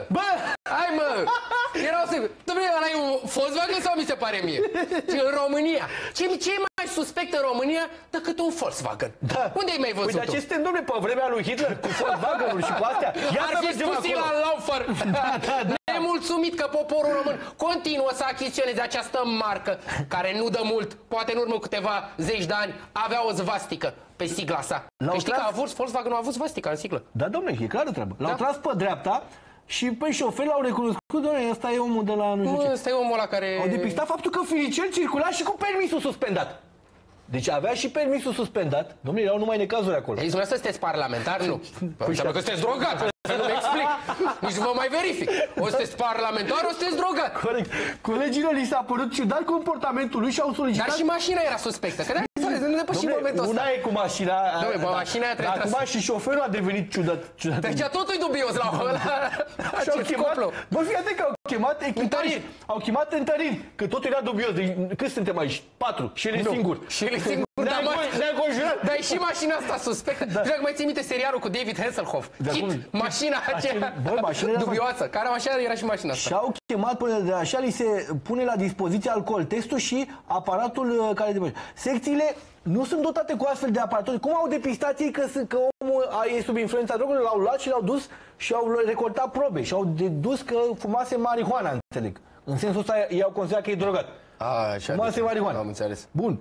Erau dom'le, ăla e un Volkswagen sau mi se pare mie? În România. Ce e mai suspect în România decât un Volkswagen? Unde ai mai văzut-o? Uite, aceste dom'le, pe vremea lui Hitler, cu Volkswagen-ul și cu astea. Ar fi spus la Laufer. Nemulțumit că poporul român continuă să achiziționeze această marcă, care nu dă mult, poate în urmă câteva zeci de ani, avea o svastică pe sigla sa. Că știi că Volkswagen a avut svastica în siglă. Da, dom'le, e clară treabă. L-au tras pe dreapta și pe șofer l-au recunoscut, doamne, ăsta e omul de la nu știu ce. Ăsta e omul ăla care... Au depistat faptul că Firicel circula și cu permisul suspendat. Deci avea și permisul suspendat. Dom'le, erau numai necazuri acolo. Ei, dumneavoastră sunteți parlamentar? Nu. Înseamnă că sunteți drogat. Nu-mi explic. Nici nu vă mai verific. O sunteți parlamentar, o sunteți drogat. Corect. Colegilor li s-a părut ciudat comportamentul lui și au solicitat... Dar și mașina era suspectă. Că nu depășim momentul ăsta. Una e cu mașina. Dom'le, mașina aia trebuie acum și șoferul a devenit ciudat. Deci totul e dubios la acest cuplu. Bă, fii atent că au chemat echipaj. Au chemat întăriri. Că totul era dubios. Deci, cât suntem aici? 4. Și el e singur. Și el e singur. Ne-a conjurat. Dar e și mașina asta suspectă. Da. Mai ții minte serialul cu David Hasselhoff. Mașina aceea dubioasă. Care așa era și mașina asta. Și-au chemat până de așa, li se pune la dispoziție alcool testul și aparatul care depășește. Secțiile nu sunt dotate cu astfel de aparatori. Cum au depistat ei că omul e sub influența drogurilor? L-au luat și l-au dus și au recoltat probe și au dedus că fumase marihuana, înțeleg. În sensul ăsta i-au considerat că e drogat. Fumase marihuana. Am înțeles. Bun.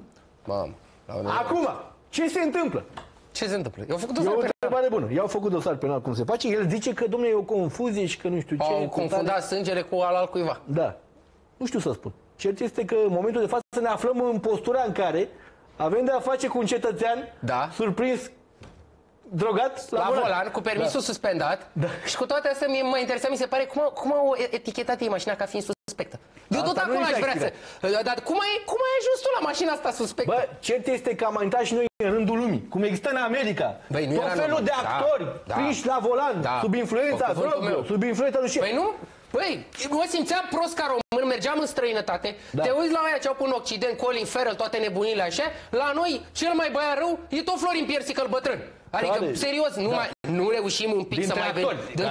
Acum, ce se întâmplă? Ce se întâmplă? I-au făcut dosar penal. E o întrebare bună. I-au făcut dosar penal, cum se face. El zice că, domnule, e o confuzie și că nu știu ce. Au confundat sângele cu al altcuiva. Da. Nu știu să spun. Cert este că în momentul de față ne aflăm în postura în care avem de a face cu un cetățean surprins drogat la volan, cu permisul suspendat. Și cu toate astea mă interesa, mi se pare cum au etichetat ei mașina ca fiind suspectă. Eu tot acolo aș vrea să... Dar cum ai ajuns tu la mașina asta suspectă? Bă, cert este că am intrat și noi în rândul lumii. Cum există în America. Tot felul de actori prinși la volan, sub influența drogului, sub influența nu știu. Păi nu? Păi, mă simțeam prost ca român, mergeam în străinătate, te uiți la aia ce au pus în Occident, Colin Farrell, toate nebunile așa, la noi, cel mai băiat rău, e tot Florin Piersică-l bătrân. Adică, serios, nu reușim un pic să mai venim.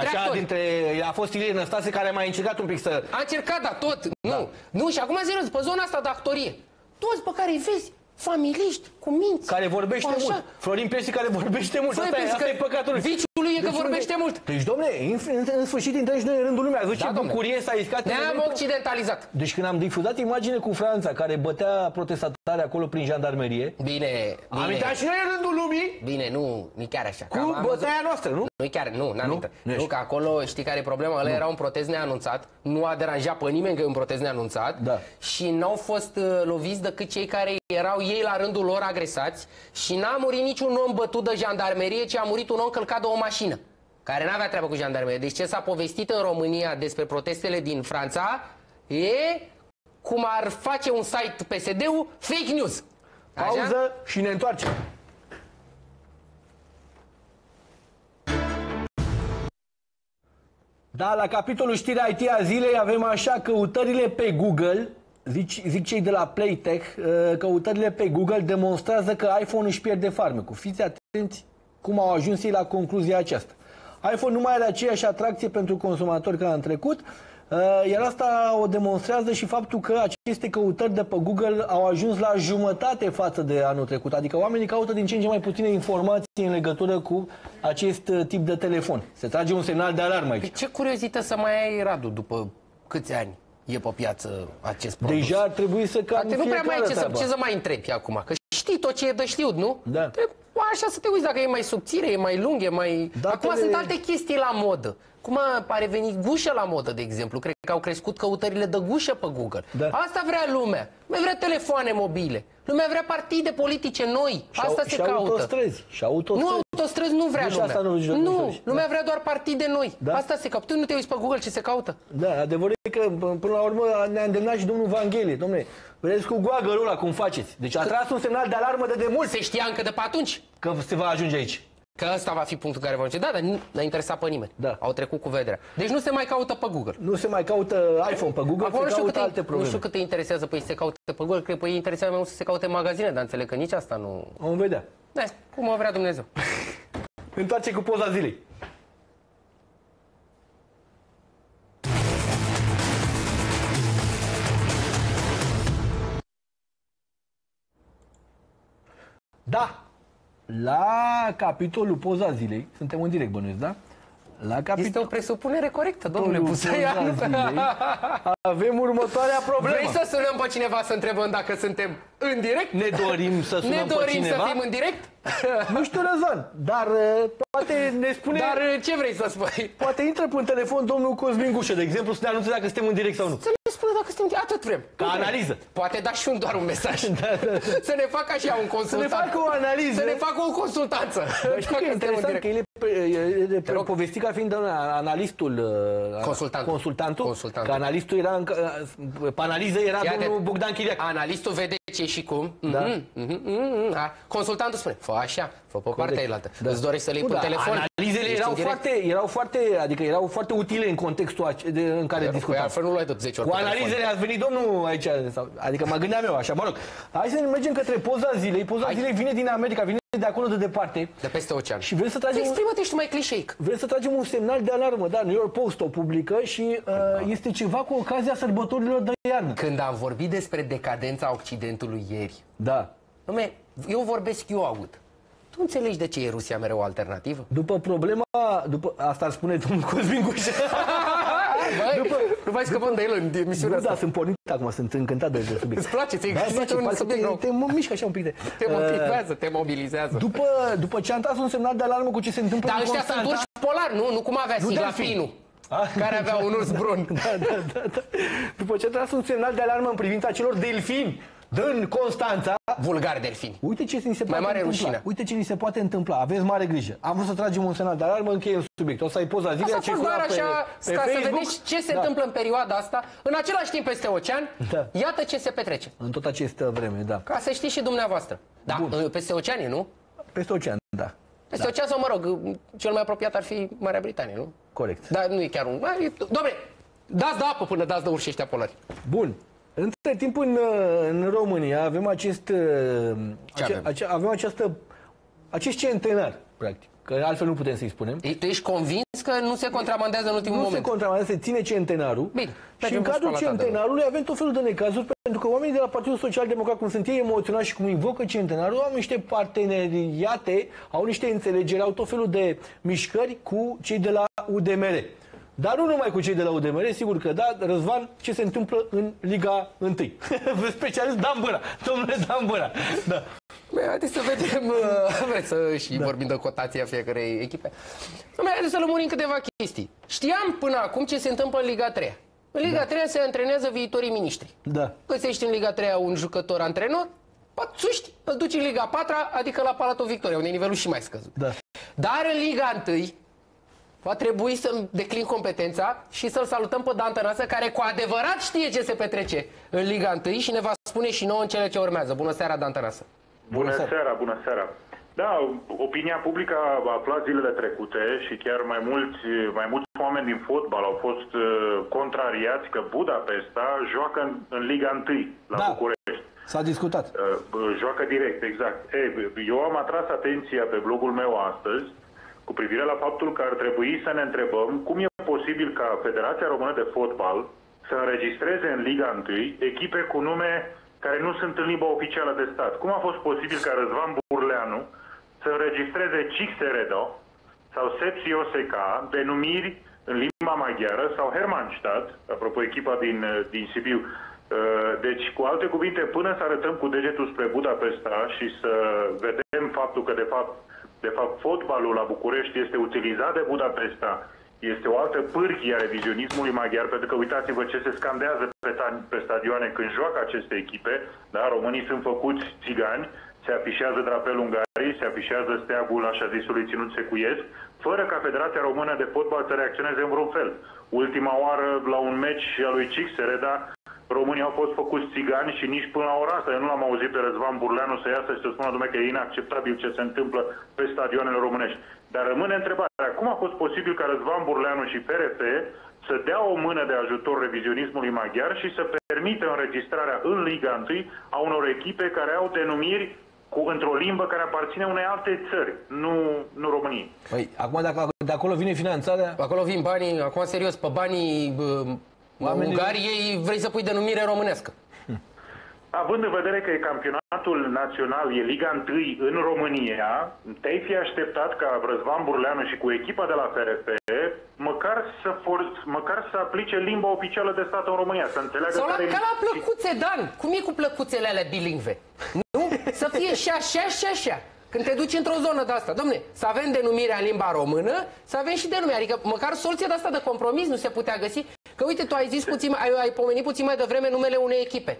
A fost Ilie Năstase care a mai încercat un pic să... A încercat, dar tot, nu. Și acum, serios, pe zona asta de actorie, toți pe care îi vezi, familiști, cu minți. Care vorbește mult. Florin Piersică care vorbește mult. Asta e păcatul lui. Viciul lui e că vorbește mult. Deci, dom'le, în sfârșit intrăm și noi în rândul lumii. Ați văzut ce bucurie s-a iscat. Ne-am occidentalizat. Deci când am difuzat imagine cu Franța, care bătea protestatari acolo prin jandarmerie. Bine. Am intrat și noi în rândul lumii. Bine, nu chiar așa. Cu bătaia noastră, nu? Nu chiar, n-am intrat. Nu, că acolo, știi care e problema? Ăla era un protest neanunțat. Nu a deranjat pe nimeni că e un protest neanunțat. Și n-au fost loviți decât cei care erau ei la rândul lor agresați. Și n-a murit niciun om bătut de jandarmerie, ci a murit un om călcat de o mașină, care n-avea treabă cu jandarmerie. Deci ce s-a povestit în România despre protestele din Franța e cum ar face un site PSD-ul fake news. Pauză și ne întoarcem. Da, la capitolul știri IT a zilei avem așa: căutările pe Google, zic cei de la Playtech, căutările pe Google demonstrează că iPhone își pierde farmecul. Fiți atenți cum au ajuns ei la concluzia aceasta. iPhone nu mai are aceeași atracție pentru consumatori ca în trecut, iar asta o demonstrează și faptul că aceste căutări de pe Google au ajuns la jumătate față de anul trecut. Adică oamenii caută din ce în ce mai puține informații în legătură cu acest tip de telefon. Se trage un semnal de alarmă aici. Ce curiozitate să mai ai, Radu, după câți ani e pe piață acest produs? Deja ar trebui să cam nu prea mai ai ce să mai întrebi acum, că știi tot ce e de știut, nu? Da. Așa să te uiți dacă e mai subțire, e mai lung, e mai... Acum sunt alte chestii la modă. Cum a revenit gușă la modă, de exemplu. Cred că au crescut căutările de gușă pe Google. Asta vrea lumea. Lumea vrea telefoane mobile. Lumea vrea partide politice noi. Asta se caută. Autostrăzi. Nu, autostrăzi nu vrea lumea. Nu, lumea vrea doar partide noi. Asta se caută. Tu nu te uiți pe Google ce se caută? Da, adevărul e că până la urmă ne-a îndemnat și domnul Vanghelie. Dom'le, vedeți cu goagărul ăla cum faceți. Deci a tras un semnal de alarmă de demult. Se știa încă de pe atunci că se va ajunge aici. Că ăsta va fi punctul care va ajunge. Da, dar nu a interesat pe nimeni. Au trecut cu vederea. Deci nu se mai caută pe Google. Nu se mai caută iPhone pe Google, acum se caută alte probleme. Nu știu cât te interesează pe se caute pe Google, cred că îi interesează mai mult să se caute în magazine, dar înțeleg că nici asta nu... Vom vedea. Da, cum o vrea Dumnezeu. Întoarce cu poza zilei. Da! La capitolul poza zilei, suntem în direct, bănuiesc, da? Este o presupunere corectă, domnule Busaian. Avem următoarea problemă. Vrei să sunăm pe cineva să întrebăm dacă suntem în direct? Ne dorim să sunăm pe cineva? Ne dorim să fim în direct? Nu știu, Răzvan, dar poate ne spune... Dar ce vrei să spui? Poate intră pe telefon domnul Cosmin Gușă, de exemplu, să ne anunțe dacă suntem în direct sau nu. Să ne spună dacă suntem în direct, atât vrem. Ca analiză. Poate da și doar un mesaj. Să ne facă așa un consultant. Să ne facă o analiză. Să ne facă o consultanță. Dar știi că e interesant că el e povestit ca fiind analistul, consultantul, că analistul era, pe analiză era domnul Bogdan Chiriac. Analistul vede ce și cum. Consultantul spune, fă așa, fă pe partea ailaltă. Îți dorești să le iei pe telefon. Analizele erau foarte utile în contextul în care discutam. Altfel nu luai tot 10 ori. Cu analizele ați venit domnul aici, adică mă gândeam eu așa, mă rog. Hai să ne mergem către poza zilei. Poza zilei vine din America, vine de acolo de departe. De peste ocean. Și vrem să tragem exprimă-te și tu mai clișeic. Vrem să tragem un semnal de alarmă, da, New York Post o publică și este ceva cu ocazia sărbătorilor de iarnă. Când am vorbit despre decadența Occidentului ieri. Da. Nume, eu vorbesc, eu aud. Tu înțelegi de ce e Rusia mereu o alternativă? După problema, asta ar spune domnul Cosmin Gușa. Nu mai scăpăm de el în emisiunea asta. Da, sunt pornit acum, sunt încântat de subiect. Îți place, ți-ai un subiect nou. Te mișcă așa un pic de... Te motivează, te mobilizează. După ce am tras un semnal de alarmă cu ce se întâmplă în Constanța... Dar ăștia sunt urși polari, nu cum avea Siglafinu, care avea un urs brun. Da. După ce am tras un semnal de alarmă în privința celor delfini din Constanța. Vulgari delfini. Uite ce ni se poate întâmpla. Rușine. Uite ce ni se poate întâmpla. Aveți mare grijă. Am vrut să tragem un semnal de alarmă, încheiem subiectul. O să ai poza zilei. Asta a fost doar așa, ca să vedeți ce se întâmplă în perioada asta. În același timp peste ocean, iată ce se petrece. În tot această vreme, da. Ca să știți și dumneavoaă. Da, peste oceane, nu? Peste ocean, da. Peste ocean sau, mă rog, cel mai apropiat ar fi Marea Britanie, nu? Corect. Dar nu e chiar un... Doamne, dați de apă până dați de urși ăștia polari. Bun. Între timp în România avem acest centenar, practic, că altfel nu putem să-i spunem. Tu ești convins că nu se contrabandează în ultimul moment? Nu se contrabandează, se ține centenarul. Bine. Și în cadrul centenarului avem tot felul de necazuri, pentru că oamenii de la Partidul Social Democrat, cum sunt ei emoționați și cum invocă centenarul, au niște parteneriate, au niște înțelegeri, au tot felul de mișcări cu cei de la UDMR. Dar nu numai cu cei de la UDMR, sigur că da, Răzvan, ce se întâmplă în Liga 1. Specialist Dan Băra, domnule Dan Băra. Da. Haideți să vedem, vreți să și vorbim de cotația fiecarei echipe. Haideți să lămurim câteva chestii. Știam până acum ce se întâmplă în Liga 3. În Liga 3 se antrenează viitorii miniștri. Da. Găsești în Liga 3 un jucător antrenor, țuști, îl duci în Liga 4, adică la Palatul Victoria, unde e nivelul și mai scăzut. Da. Dar în Liga 1 va trebui să-mi declin competența și să-l salutăm pe Dan Tănăsă, care cu adevărat știe ce se petrece în Liga 1 și ne va spune și nouă în cele ce urmează. Bună seara, Dan Tănăsă! Bună seara! Da, opinia publică a aflat zilele trecute și chiar mai mulți oameni din fotbal au fost contrariați că Budapesta joacă în Liga 1 la București. S-a discutat. Joacă direct, exact. Eu am atras atenția pe blogul meu astăzi cu privire la faptul că ar trebui să ne întrebăm cum e posibil ca Federația Română de Fotbal să înregistreze în Liga 1 echipe cu nume care nu sunt în limba oficială de stat. Cum a fost posibil ca Răzvan Burleanu să înregistreze Csíkszereda sau Sepsi Oseca, denumiri în limba maghiară, sau Hermannstadt, apropo echipa din Sibiu. Deci, cu alte cuvinte, până să arătăm cu degetul spre Budapesta și să vedem faptul că, de fapt, fotbalul la București este utilizat de Budapesta, este o altă pârghie a revizionismului maghiar, pentru că uitați-vă ce se scandează pe stadioane când joacă aceste echipe, da? Românii sunt făcuți țigani, se afișează drapelul Ungariei, se afișează steagul așa zisului ținut secuiesc, fără ca Federația Română de Fotbal să reacționeze în vreun fel. Ultima oară, la un meci al lui Csíkszereda, românii au fost făcuți țigani și nici până la ora asta eu nu l-am auzit pe Răzvan Burleanu să iasă și să spună, dom'le, că e inacceptabil ce se întâmplă pe stadioanele românești. Dar rămâne întrebarea, cum a fost posibil ca Răzvan Burleanu și FRF să dea o mână de ajutor revizionismului maghiar și să permită înregistrarea în Liga 1 a unor echipe care au denumiri într-o limbă care aparține unei alte țări, nu României. Păi, acum dacă de acolo vine finanțarea... Acolo vin banii, acum serios, pe banii Ungariei vrei să pui denumire românească. Având în vedere că campionatul național e Liga 1 în România, te-ai fi așteptat ca Răzvan Burleanu și cu echipa de la FRF măcar să aplice limba oficială de stat în România, să înțeleagă... Sau ca la plăcuțe, Dan! Cum e cu plăcuțele alea bilingve? Nu? Să fie și așa și așa. Când te duci într-o zonă de asta, dom'le, să avem denumirea în limba română, să avem și denumirea, adică măcar soluția de asta de compromis nu se putea găsi. Că uite, tu ai zis puțin, ai pomenit puțin mai devreme numele unei echipe.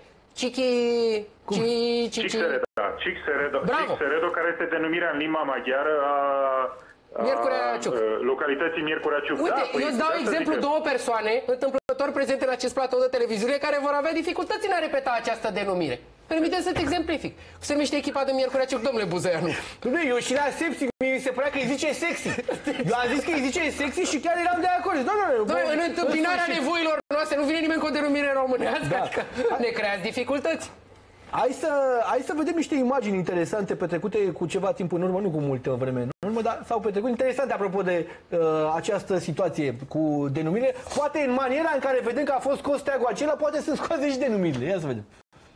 Csíkszereda, care este denumirea în limba maghiară Miercurea Ciuc. Localității Miercurea Ciuc. Uite, da, eu îți dau exemplu două persoane întâmplător prezente în acest platou de televiziune care vor avea dificultăți în a repeta această denumire. Permite să-ți exemplific. Se numește echipa de Miercurea Ciuc, domnule Buzeanu. Eu și la sepsi mi se părea că îi zice sexy. Eu am zis că îi zice sexy și chiar eram de acord. În întâmpinarea nevoilor noastre nu vine nimeni cu o denumire românească, adică ne creați dificultăți. Hai să vedem niște imagini interesante petrecute cu ceva timp în urmă, nu cu multă vreme în urmă, dar s-au petrecut interesante apropo de această situație cu denumire. Poate în maniera în care vedem că a fost scos steagul acela, poate să scoate și denumirile. Ia să vedem.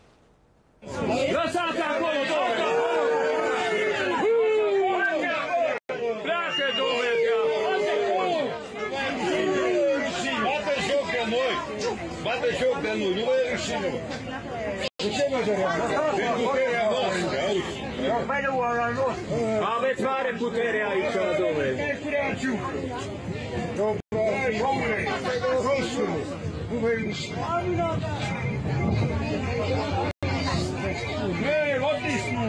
Lăsați acolo, pleacă, domnule, bate joc de noi, bate joc de noi, nu vă e rușine. De ce mă doream? De puterea noastră, auzi? Aveți mare putere aici, domnule. Domnule, nu vă e rușine. Hei, otismu!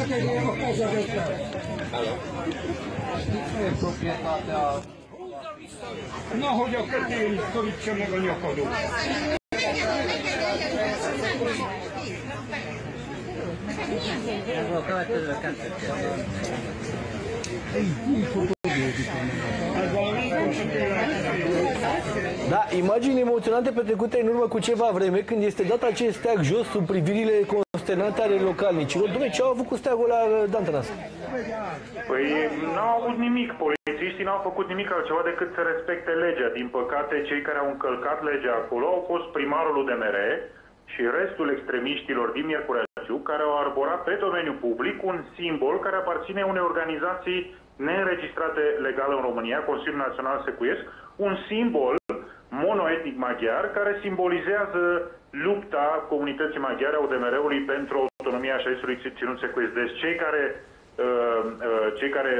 Proprietatea... No, hogy a kötél szorítsa meg a nyakadot. Da, imagini emoționante petrecute în urmă cu ceva vreme, când este dat acest steag jos sub privirile consternate ale localnicilor. Dom'le, ce au avut cu steagul la Dantanas? Păi n-au avut nimic. Polițiștii n-au făcut nimic altceva decât să respecte legea. Din păcate, cei care au încălcat legea acolo au fost primarul UDMR și restul extremiștilor din Miercurea Ciuc, care au arborat pe domeniul public un simbol care aparține unei organizații neînregistrate legal în România, Consiliul Național Secuiesc, un simbol monoetnic maghiar care simbolizează lupta comunității maghiare a UDMR-ului pentru autonomia șaisului ținut secuiesc. Deci cei care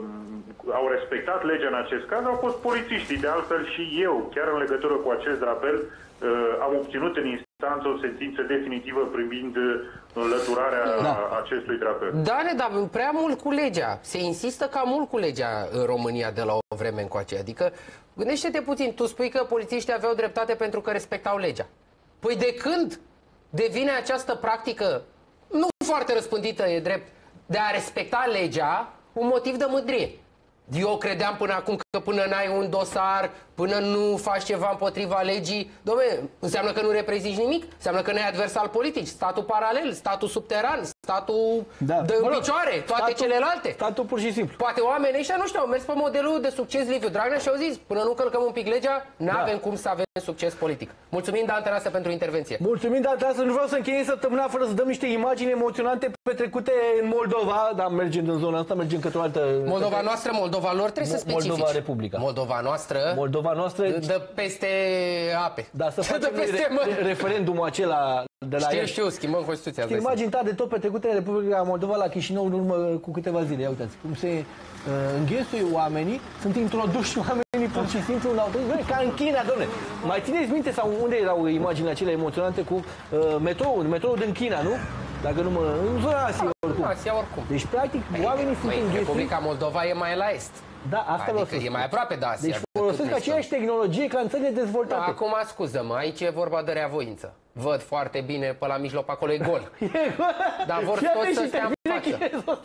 au respectat legea în acest caz au fost polițiștii. De altfel și eu, chiar în legătură cu acest drapel, am obținut în instanță o sentință definitivă privind înlăturarea acestui drapel. Da, dar prea mult cu legea. Se insistă cam mult cu legea în România de la o vreme încoace. Adică, gândește-te puțin, tu spui că polițiștii aveau dreptate pentru că respectau legea. Păi de când devine această practică, nu foarte răspândită, e drept, de a respecta legea, un motiv de mândrie? Eu credeam până acum că până n-ai un dosar, până nu faci ceva împotriva legii, dom'le, înseamnă că nu reprezinți nimic, înseamnă că n-ai adversari politici, statul paralel, statul subteran, statul de în picioare, toate celelalte. Statul pur și simplu. Poate oamenii ăștia, nu știu, au mers pe modelul de succes Liviu Dragnea și au zis, până nu călcăm un pic legea, n-avem cum să avem succes politic. Mulțumim, Dan Tănase, pentru intervenție. Mulțumim, Dan Tănase. Nu vreau să încheiem săptămâna fără să dăm niște imagini emoționante petrecute în Moldova, dar mergem în zona asta, mergem către o altă... Moldova noastră, Moldova lor, trebuie să specifici. Moldova Republica. Moldova noastră dă peste ape. Da, să facem referendumul acela de la Știu, schimbăm Constituția. Imagini de tot petrecute în Republica Moldova la Chișinău în urmă cu câteva zile. Ia uitați cum se înghesuie oamenii, sunt introduși oamenii pur și simplu în autobuz, ca în China, dom'le. Mai țineți minte sau unde erau imaginile acelea emoționante cu metroul din China, nu? Dacă nu în zona Asia oricum. Asia oricum. Deci practic oamenii sunt înghesuiți. Republica Moldova e mai la est. Da, asta adică e mai aproape de Asia. Deci folosesc aceeași tehnologie ca în țările dezvoltate. Da, acum scuză-mă, aici e vorba de reavoință. Văd foarte bine pe la mijloc, acolo e gol. Dar vor toți să stea în față.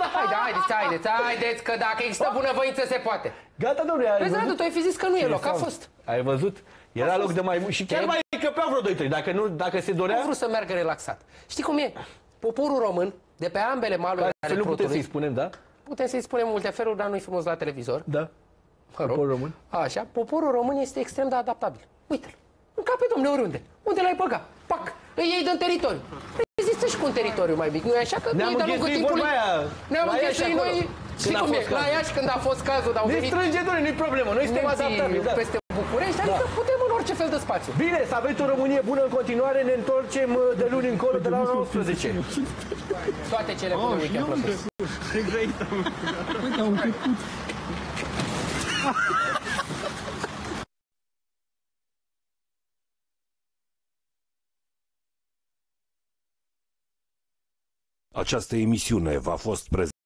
Haideți, că dacă există bunăvoință se poate. Gata, domnule, ai văzut? Radu, tu ai fi zis că nu e loc, a fost. Ai văzut? Era loc de mai mult și chiar mai căpeau vreo 2-3, dacă se dorea... Am vrut să meargă relaxat. Știi cum e? Poporul român, de pe ambele maluri ale Prutului... putem să-i spunem, da? Putem să-i spunem multe feluri, dar nu-i frumos la televizor. Da. Poporul român. Așa, poporul român este extrem de adaptabil. Uite-l. Încape, domnule, oriunde. Unde l-ai băgat? Pac! Îi iei din teritoriu. Rezistă și cu un teritoriu mai mic. Nu e așa că ne-am înghesuit vorba aia. Ne-am înghesuit noi. Și cum e? La Iași când a fost cazul, dar au venit... Ne strânge, doamne, nu-i problemă. Noi suntem adaptabili. Peste București, adică putem în orice fel de spațiu. Bine, să aveți o Românie bună în continuare. Ne întoarcem de luni încolo de la 19. Toate cele bune, weekend plăcut. Această emisiune v-a fost prezentată